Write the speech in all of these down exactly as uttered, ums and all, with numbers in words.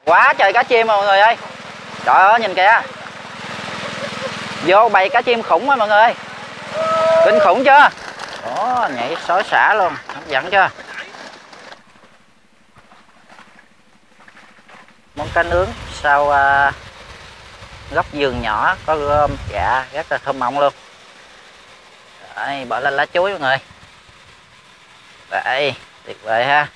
Quá trời cá chim mọi người ơi. Trời ơi nhìn kìa. Vô bầy cá chim khủng quá mọi người ơi. Kinh khủng chưa? Ồ, nhảy xối xả luôn, hấp dẫn chưa? Món cá nướng sau uh, góc vườn nhỏ có rơm dạ rất là thơm mọng luôn. Đấy, bỏ lên lá chuối mọi người. Vậy tuyệt vời ha.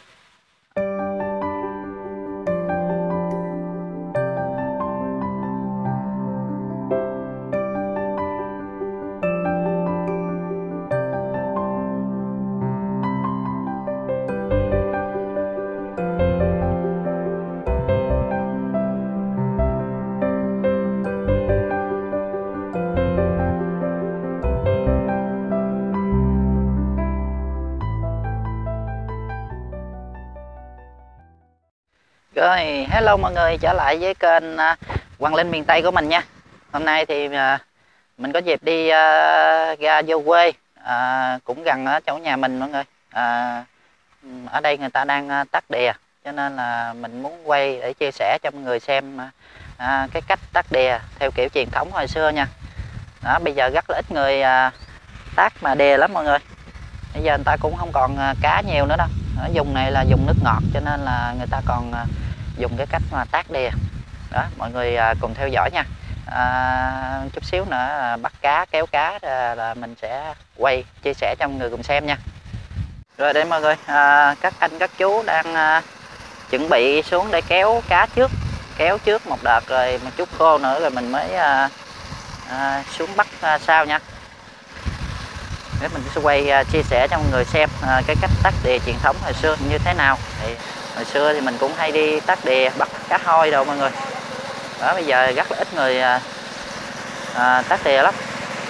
Rồi, hello mọi người, trở lại với kênh uh, Quang Linh miền Tây của mình nha. Hôm nay thì uh, mình có dịp đi uh, ra vô quê, uh, cũng gần ở chỗ nhà mình mọi người. Uh, ở đây người ta đang uh, tắt đìa, cho nên là mình muốn quay để chia sẻ cho mọi người xem uh, uh, cái cách tắt đìa theo kiểu truyền thống hồi xưa nha. Đó, bây giờ rất là ít người uh, tắt mà đìa lắm mọi người. Bây giờ người ta cũng không còn uh, cá nhiều nữa đâu. Ở vùng này là vùng nước ngọt cho nên là người ta còn uh, dùng cái cách mà tát đìa. Đó, mọi người à, cùng theo dõi nha. À, chút xíu nữa à, bắt cá kéo cá à, là mình sẽ quay chia sẻ cho mọi người cùng xem nha. Rồi đây mọi người, à, các anh các chú đang à, chuẩn bị xuống để kéo cá trước, kéo trước một đợt rồi một chút khô nữa rồi mình mới à, à, xuống bắt à, sau nha. Để mình sẽ quay à, chia sẻ cho mọi người xem à, cái cách tắt đìa truyền thống hồi xưa như thế nào. Thì hồi xưa thì mình cũng hay đi tắt đìa bắt cá hôi đâu mọi người. Đó, bây giờ rất là ít người à, à, tắt đìa lắm.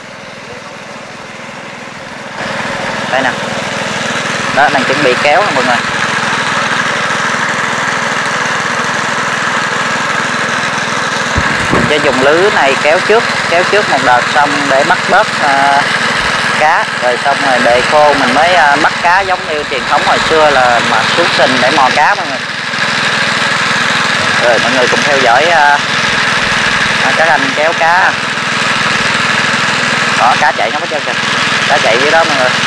Đây nè. Đó, đang chuẩn bị kéo nè mọi người. Mình sẽ dùng lưới này kéo trước, kéo trước một đợt xong để bắt bớt à, cá, rồi xong rồi để khô mình mới uh, bắt cá giống như truyền thống hồi xưa là mà xuống sình để mò cá mọi người. Rồi mọi người cùng theo dõi uh, các anh kéo cá. Đó, cá chạy nó mới chơi kìa, cá chạy dưới đó mọi người.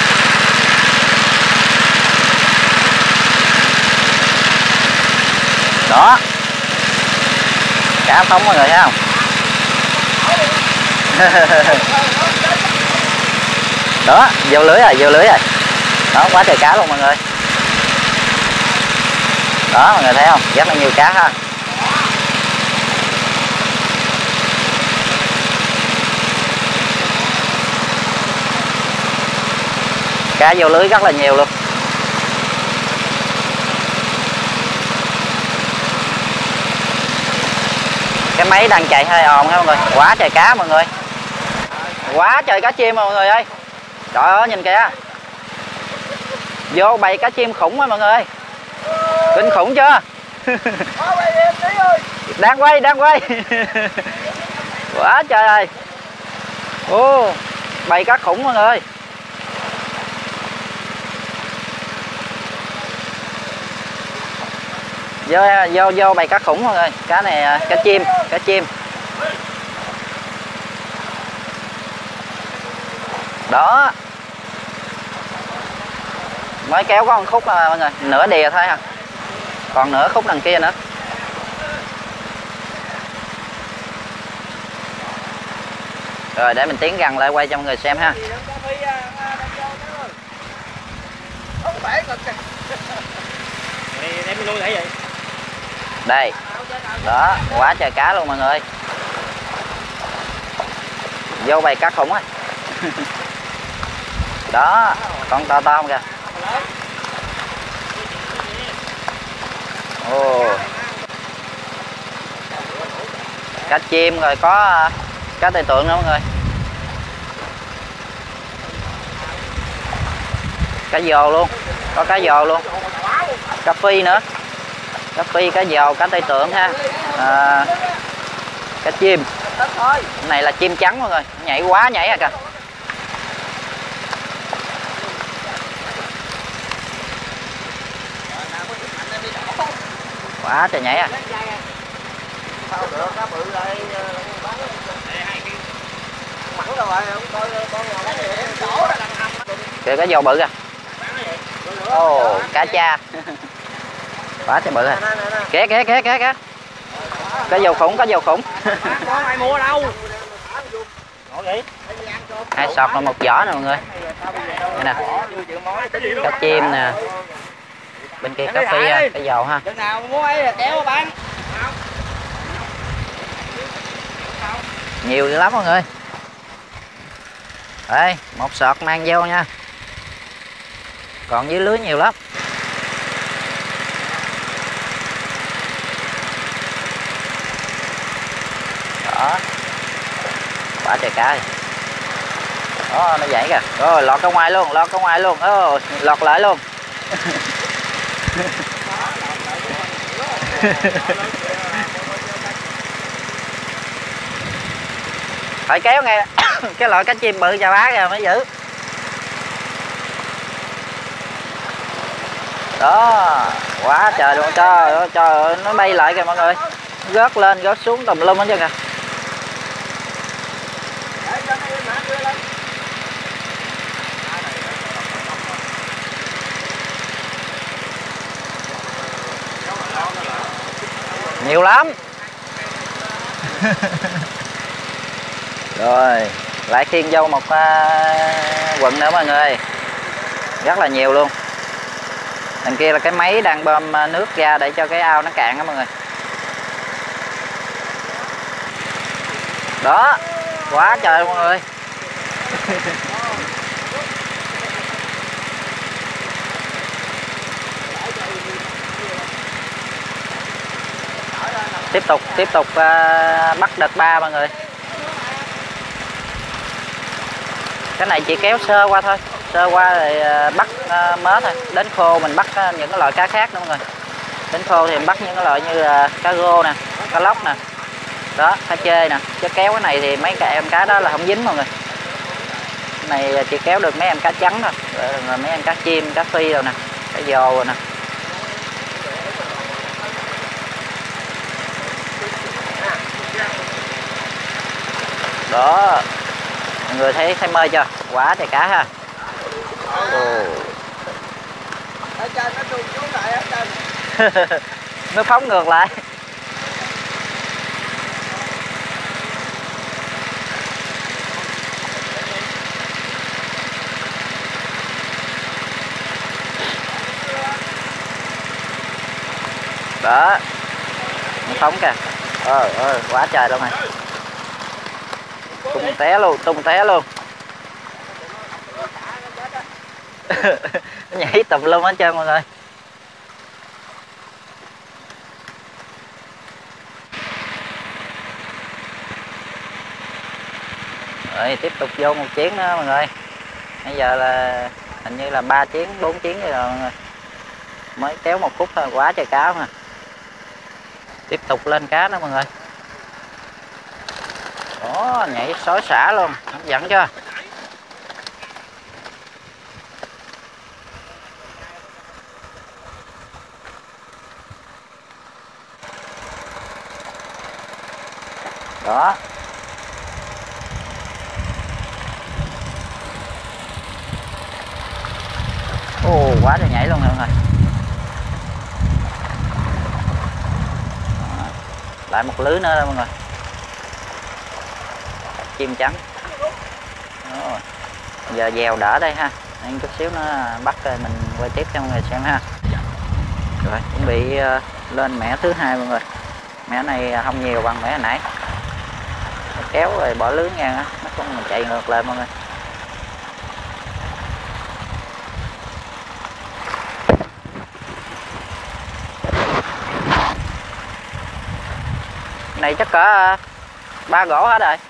Đó, cá phóng mọi người thấy không? Đó, vô lưới rồi, vô lưới rồi. Đó, quá trời cá luôn mọi người. Đó, mọi người thấy không? Rất là nhiều cá ha. Cá vô lưới rất là nhiều luôn. Cái máy đang chạy hơi ồn nha mọi người. Quá trời cá mọi người. Quá trời cá chim mọi người ơi. Trời ơi nhìn kìa. Vô bầy cá chim khủng quá mọi người ơi. Kinh khủng chưa? Đang quay, đang quay. Quá trời ơi. Ô, bầy cá khủng mọi người ơi. Vô, vô, vô bầy cá khủng mọi người. Cá này, cá chim, cá chim. Đó. Mới kéo có một khúc à, mọi người, nửa đìa thôi ha. Còn nửa khúc đằng kia nữa. Rồi để mình tiến gần lại quay cho mọi người xem ha. Đây. Đó, quá trời cá luôn mọi người. Vô bầy cá khủng á. Đó, con to to không kìa. Ồ. Cá chim rồi có cá tây tượng nữa mọi người. Cá giò luôn, có cá giò luôn. Cá phi nữa. Cá phi, cá giò, cá tây tượng ha. À, cá chim. Cái này là chim trắng mọi người, nhảy quá nhảy à kìa. Quá trời nhảy à. Kìa cái dầu bự à. Ồ, oh, cá cha. Quá trời bự à. Kìa kìa kìa kìa kìa. Có dầu khủng, có dầu khủng. Có ai mua đâu. Hai sọt là một giỏ nè mọi người. Đây nè. Cá chim nè. Bên kia cà phê, cái dầu ha. Chừng nào mua ấy kéo bán. Nhiều dữ lắm mọi người. Đây, một sọt mang vô nha. Còn dưới lưới nhiều lắm. Đó. Quá trời cá. Đó, nó nhảy kìa. Rồi, lọt ra ngoài luôn, lọt ra ngoài luôn. Ồ, lọt lại luôn. Phải kéo nghe cái loại cá chim bự chà bá kìa mới giữ. Đó, quá trời luôn, trời ơi, trời ơi, nó bay lại kìa mọi người. Rớt lên, rớt xuống tùm lum hết trơn kìa. Nhiều lắm. Rồi, lại khiêng vô một uh, quần nữa mọi người. Rất là nhiều luôn. Đằng kia là cái máy đang bơm nước ra để cho cái ao nó cạn đó mọi người. Đó, quá trời mọi người. Tiếp tục tiếp tục uh, bắt đợt ba mọi người. Cái này chỉ kéo sơ qua thôi, sơ qua rồi uh, bắt uh, mớ thôi. Đến khô mình bắt uh, những cái loại cá khác nữa mọi người. Đến khô thì mình bắt những cái loại như uh, cá rô nè, cá lóc nè, đó, cá chê nè. Chứ kéo cái này thì mấy cái em cá đó là không dính mọi người. Cái này chỉ kéo được mấy em cá trắng thôi, rồi mấy em cá chim, cá phi rồi nè, cá giò rồi nè. Đó, mọi người thấy thấy mơi chưa? Quá trời cá ha. Ồ. Nó phóng ngược lại. Đó, nó phóng kìa. Ờ ơi, quá trời luôn này. Tung té luôn, tung té luôn. Nó nhảy tùm lum hết trơn mọi người. Rồi tiếp tục vô một chuyến nữa mọi người. Bây giờ là hình như là ba chuyến, bốn chuyến rồi mọi người. Mới kéo một phút thôi, quá trời cá mà. Tiếp tục lên cá nữa mọi người. Đó, nhảy xối xả luôn, hấp dẫn chưa? Đó. Ồ, quá trời nhảy luôn mọi người. Đó. Lại một lưới nữa đó mọi người. Chim trắng. Đó. Giờ dèo đỡ đây ha. Nên chút xíu nó bắt rồi mình quay tiếp cho mọi người xem ha. Rồi chuẩn bị lên mẻ thứ hai mọi người. Mẻ này không nhiều bằng mẻ hồi nãy. Kéo rồi bỏ lưới ngang á, nó không mình chạy ngược lại mọi người. Này chắc cả ba gỗ hết rồi.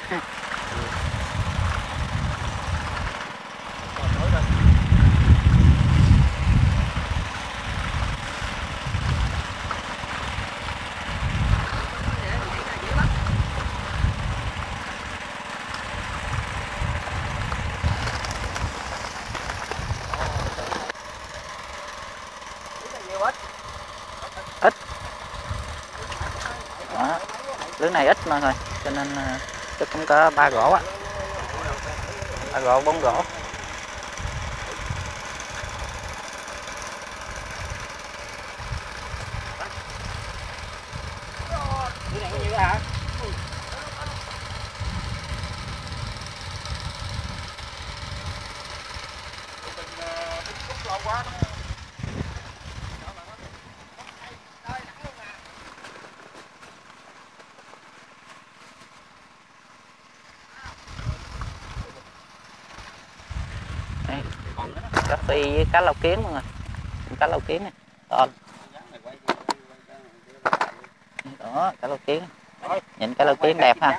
Ít. Đó. Lưới này ít mà thôi, cho nên chắc cũng có ba gỗ á, ba gỗ bốn gỗ. Lưới này có nhiêu hả? Đây, cá phi với cá lau kiến mọi người, cá lau kiến này to. Đó, cá lau kiến, nhìn cá lau kiến đẹp ha.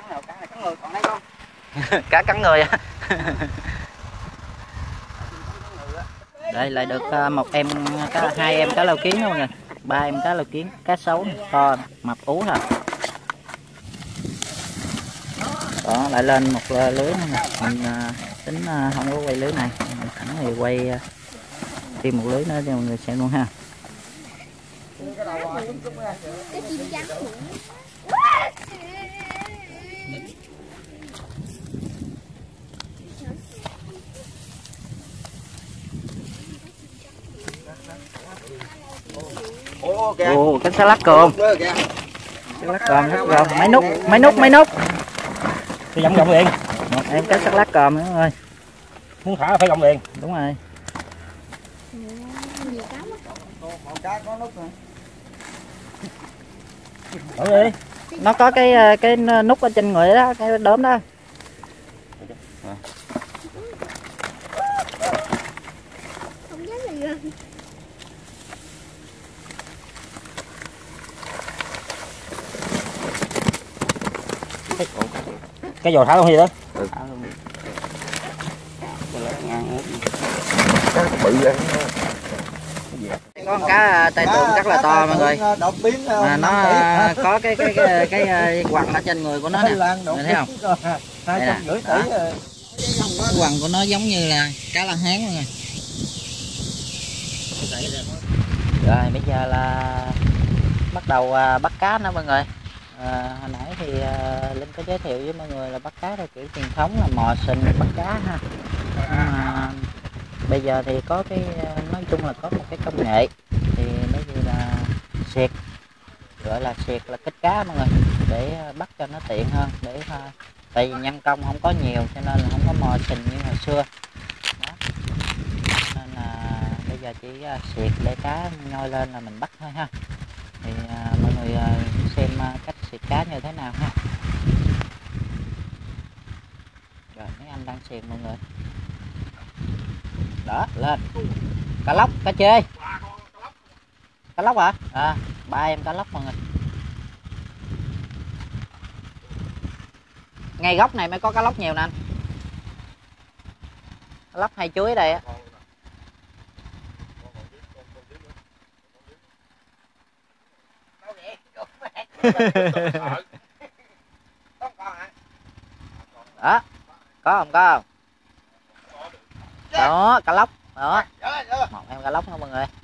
Cá cắn người á. Đây lại được một em cá, hai em cá lau kiến đó mọi người, ba em cá lau kiến, cá sấu này, to mập ú ha. Đó lại lên một lưới nữa nè, mình tính không có quay lưới này, mình sẵn thì quay thêm một lưới nữa cho mọi người xem luôn ha. Cái chim trắng nữa. Ồ, cái xà lách cồn. Xà lách cồn hết rồi. Mấy nút, mấy nút, mấy nút. Phải vòng vòng liền. Một em cá xà lách cồn nữa ơi. Muốn thả phải vòng liền. Đúng rồi. Đi. Nó có cái cái nút ở trên người đó, cái đốm đó. Không dám lại gần. Cái giò thả luôn gì đó? Ừ. Có con cá tai tượng rất là to mọi người, mà nó có cái cái cái, cái, cái quằn ở trên người của nó nè, mình thấy không? Đây nè. Đó. Cái quằn của nó giống như là cá la hán mọi người. Rồi bây giờ là bắt đầu bắt cá nữa mọi người. À, hồi nãy thì uh, Linh có giới thiệu với mọi người là bắt cá theo kiểu truyền thống là mò sình bắt cá ha. À, bây giờ thì có cái nói chung là có một cái công nghệ thì nó như là xiệt, gọi là xiệt là kích cá mọi người, để bắt cho nó tiện hơn, để uh, tại vì nhân công không có nhiều cho nên là không có mò sình như hồi xưa. Đó. Nên là bây giờ chỉ uh, xiệt để cá nhoi lên là mình bắt thôi ha. Thì uh, mọi người uh, xem uh, cách xiệt cá như thế nào ha. Rồi mấy anh đang xiệt mọi người. Đó lên cá lóc, cá chê, cá lóc hả? À ba em cá lóc mọi người. Ngay góc này mới có cá lóc nhiều nè anh. Cá lóc hay chuối đây á. Đó có không, có không? Đó cá lóc đó, một em cá lóc nha mọi người.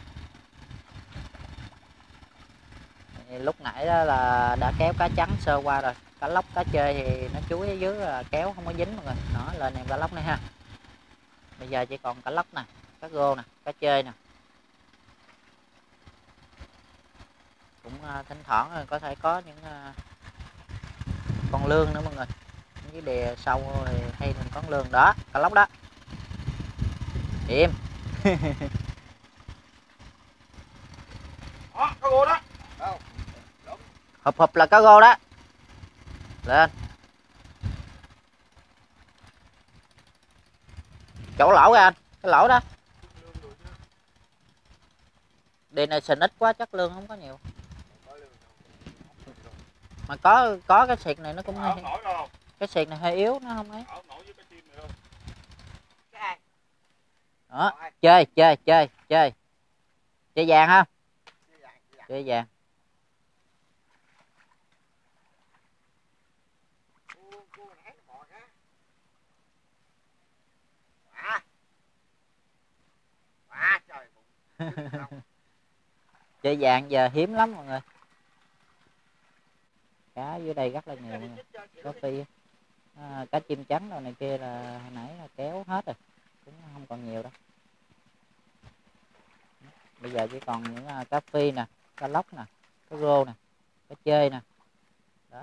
Lúc nãy đó là đã kéo cá trắng sơ qua rồi, cá lóc cá chơi thì nó chuối ở dưới là kéo không có dính mọi người. Đó lên em cá lóc này ha. Bây giờ chỉ còn cá lóc nè, cá rô nè, cá chơi nè. Cũng uh, thỉnh thoảng có thể có những uh, con lươn nữa mọi người, những cái đè sâu rồi hay mình con lươn đó, cá lóc đó. Im. Đó, cá rô đó. Hụp hụp là cá rô đó. Lên. Chỗ lỗ ra anh, cái lỗ đó. Đi này sình ít quá chắc lương không có nhiều. Mà có có cái xịt này nó cũng hơi, cái xịt này hơi yếu nó không ấy. Đó, chơi chơi chơi chơi. Chơi vàng không? Chơi vàng. Chơi vàng giờ hiếm lắm mọi người. cá dưới đây rất là nhiều mọi người. Có phi à, cá chim trắng đâu này kia là hồi nãy là kéo hết rồi, cũng không còn nhiều đâu. Bây giờ chỉ còn những uh, cá phi nè, cá lóc nè, cá rô nè, cá chê nè. Đó.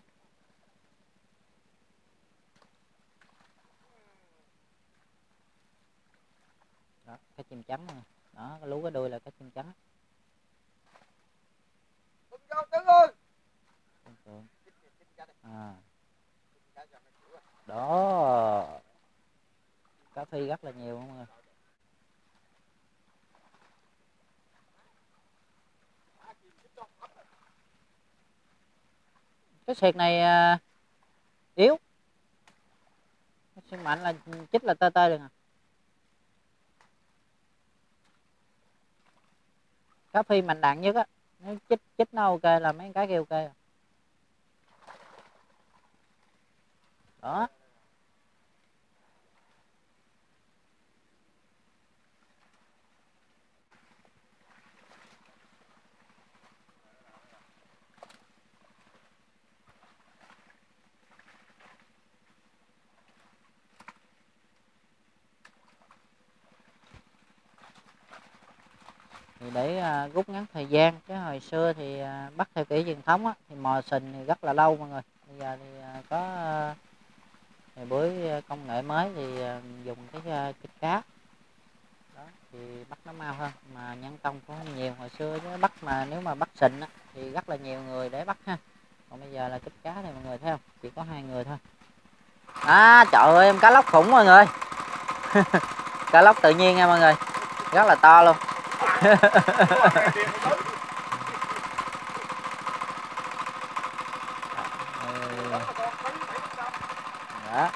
Đó, cá chim trắng nè. Đó, cái lú cái đuôi là cá chim trắng. À. Đó. Cá phi rất là nhiều mọi người. Cái sẹt này à, yếu. Cái sẹt mạnh là chích là tê tê được à. Cá phi mạnh đạn nhất á, nếu chích chích nó ok là mấy cái kia ok à. Đó. Thì để uh, rút ngắn thời gian, chứ hồi xưa thì uh, bắt theo kiểu truyền thống á, thì mò sình thì rất là lâu mọi người. Bây giờ thì uh, có uh, thì với công nghệ mới thì uh, dùng cái uh, kích cá. Đó, thì bắt nó mau hơn mà nhân công cũng không nhiều. Hồi xưa chứ bắt mà nếu mà bắt sình á, thì rất là nhiều người để bắt ha. Còn bây giờ là kích cá thì mọi người thấy không, chỉ có hai người thôi. À trời ơi, em cá lóc khủng mọi người. Cá lóc tự nhiên nha mọi người, rất là to luôn. Đó.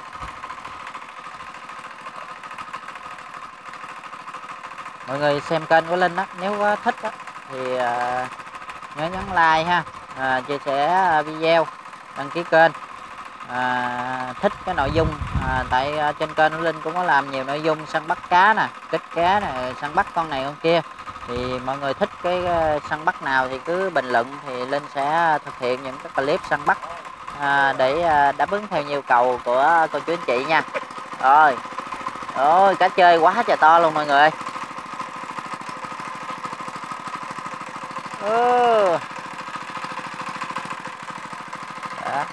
Mọi người xem kênh của Linh đó, nếu có thích đó, thì uh, nhớ nhấn like ha, uh, chia sẻ video, đăng ký kênh. À, thích cái nội dung à, tại à, trên kênh của Linh cũng có làm nhiều nội dung săn bắt cá nè, kích cá nè, săn bắt con này con kia. Thì mọi người thích cái uh, săn bắt nào thì cứ bình luận, thì Linh sẽ thực hiện những cái clip săn bắt à, để à, đáp ứng theo nhu cầu của cô chú anh chị nha. Rồi, ôi cá chơi quá trời to luôn mọi người. Ừ. Đó.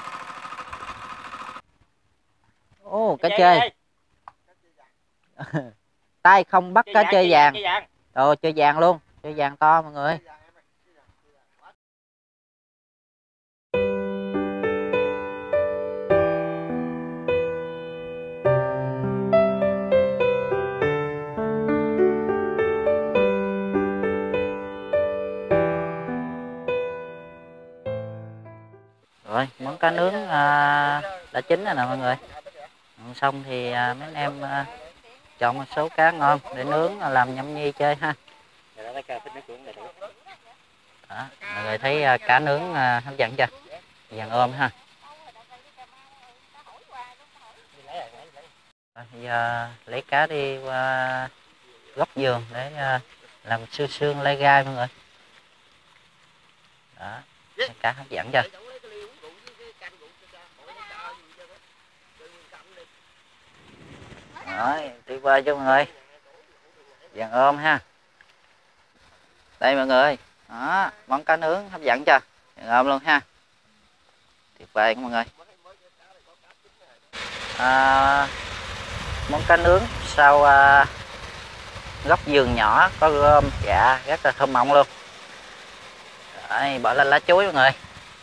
Ồ, cá chơi. Tay không bắt cá chơi vàng. Rồi chơi vàng luôn, chơi vàng to mọi người. Rồi, món cá nướng à, đã chín rồi nè mọi người. Xong thì à, mấy anh em à, chọn một số cá ngon để nướng làm nhâm nhi chơi ha. Đó, mọi người thấy à, cá nướng à, hấp dẫn chưa? Vàng ôm ha. Rồi, bây giờ lấy cá đi qua góc vườn để à, làm xương xương lai gai mọi người. Đó, cá hấp dẫn chưa? Rồi, tuyệt vời cho mọi người. Vàng ôm ha. Đây mọi người. Đó, món cá nướng hấp dẫn chưa? Vàng ôm luôn ha. Tuyệt vời mọi người. À, món cá nướng sau à, góc vườn nhỏ có rơm dạ rất là thơm mọng luôn. Đấy, bỏ lên lá chuối mọi người.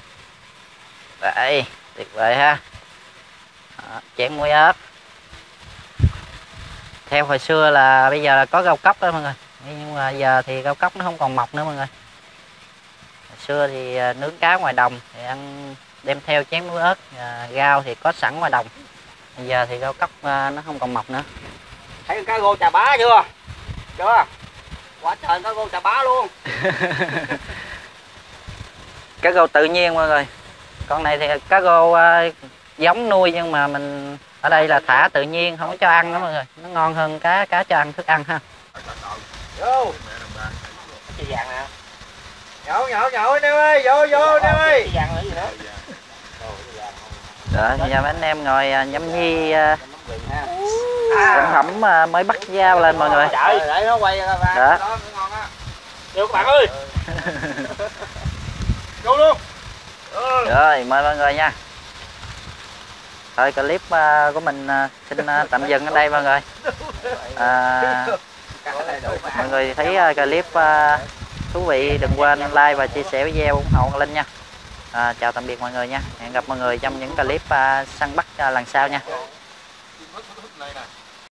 Vậy, tuyệt vời ha. Đó, chén muối ớt. Theo hồi xưa là bây giờ là có rau cóc đó mọi người, nhưng mà giờ thì rau cóc nó không còn mọc nữa mọi người. Hồi xưa thì nướng cá ngoài đồng thì ăn đem theo chén muối ớt, à, rau thì có sẵn ngoài đồng. Bây giờ thì rau cóc à, nó không còn mọc nữa. Thấy cá rô chà bá chưa? Chưa? Quá trời cá rô chà bá luôn. Cá rô tự nhiên mọi người. Con này thì cá rô à, giống nuôi nhưng mà mình ở đây là thả tự nhiên, không có cho ăn đó mọi người. Nó ngon hơn cá cá cho ăn thức ăn ha. Vô. Cái vàng nè. Nhậu nhậu nhậu anh em ơi, vô vô anh em ơi. Cái vàng là gì nữa? Rồi giờ mấy anh em ngồi à, nhâm nhi à, Gừng ha. sản phẩm à, mới bắt dao lên mọi người. Trời, để nó quay ra ba. Đó. Đó mới ngon á. Được các bạn ơi. Vô luôn. Ừ. Rồi mời mọi người nha. Thôi clip à, của mình à, xin à, tạm dừng ở đây mọi người. À, mọi người thấy à, clip à, thú vị đừng quên like và chia sẻ video ủng hộ Linh nha. À, chào tạm biệt mọi người nha. Hẹn gặp mọi người trong những clip à, săn bắt à, lần sau nha.